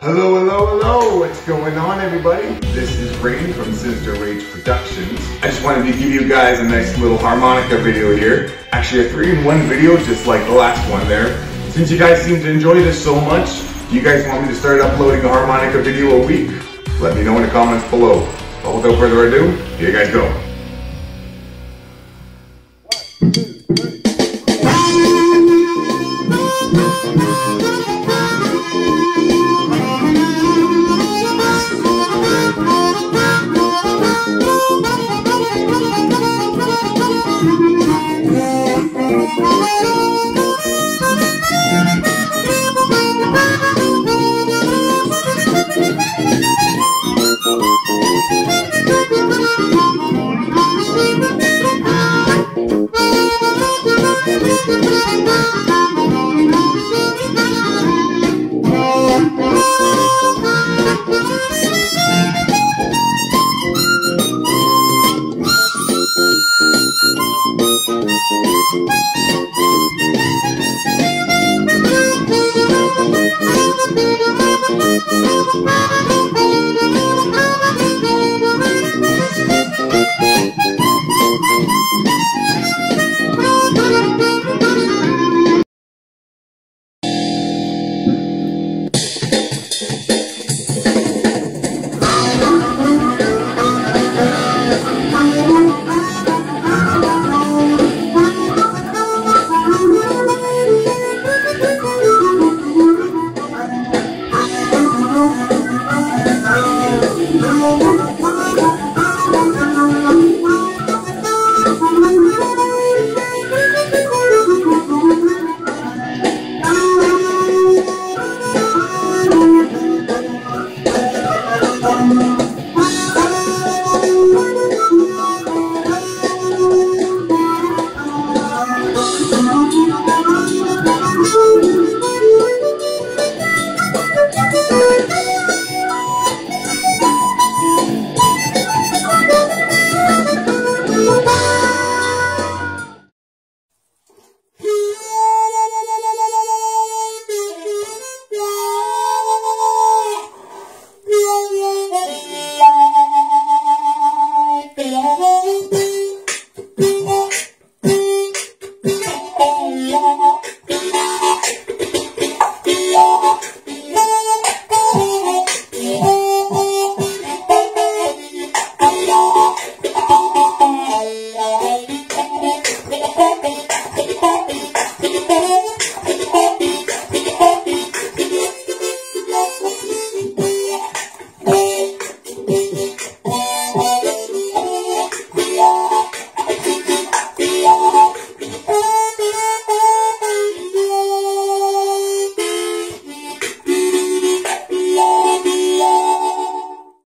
Hello, hello, hello! What's going on, everybody? This is Rayne from Sinister Rage Productions. I just wanted to give you guys a nice little harmonica video here. Actually, a 3-in-1 video, just like the last one there. Since you guys seem to enjoy this so much, do you guys want me to start uploading a harmonica video a week? Let me know in the comments below. But without further ado, here you guys go. Bye.